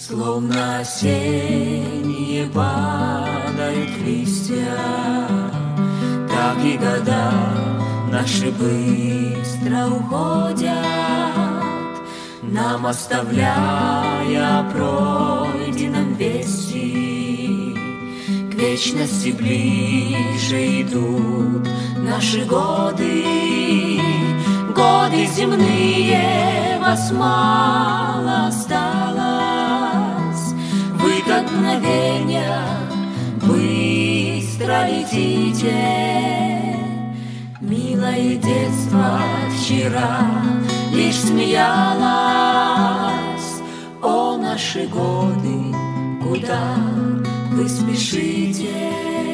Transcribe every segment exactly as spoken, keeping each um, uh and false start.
Словно осенние падают листья, так и года наши быстро уходят, нам оставляя о пройденном вести. К вечности ближе идут наши годы, годы земные, вас мало осталось. Вы как мгновенья быстро летите, милое детство вчера лишь смеялась. О, наши годы, куда вы спешите?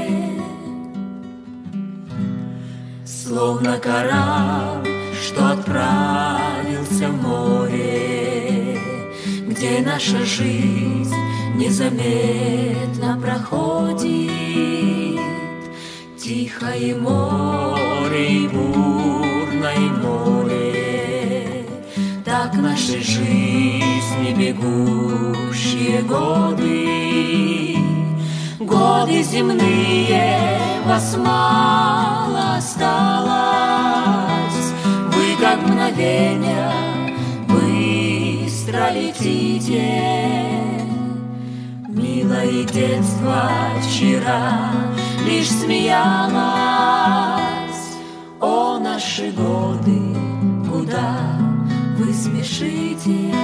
Словно корабль, что отправился в море, где наша жизнь незаметно проходит. Тихое море и бурное море, так наши жизни бегущие годы. Годы земные, вас мало осталось. Вы как мгновенья быстро летите, милое детство вчера лишь смеялась. О, наши годы, куда вы спешите?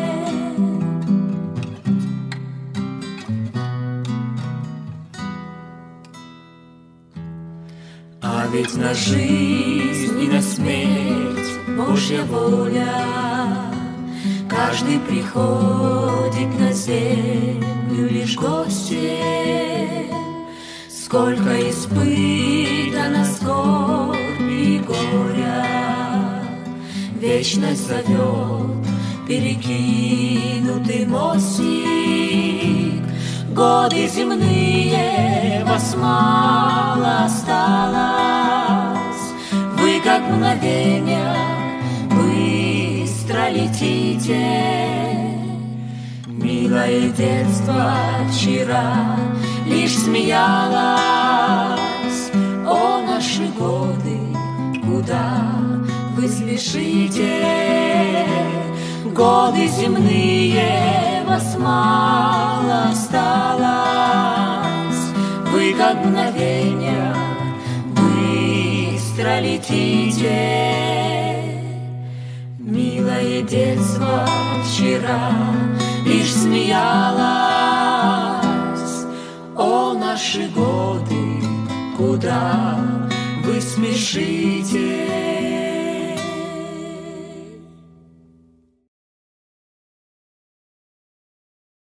А ведь на жизнь и на смерть Божья воля, каждый приходит на землю лишь гостем. Сколько испытано скорби и горя, вечность зовет перекинутый мостик. Годы земные, вас мало осталось. Вы как мгновенья быстро летите, милое детство вчера лишь смеялась. О, наши годы, куда вы спешите? Годы земные, вас мало осталось. Вы как мгновенья быстро летите, милое детство вчера лишь смеялась. О, наши годы, куда вы спешите?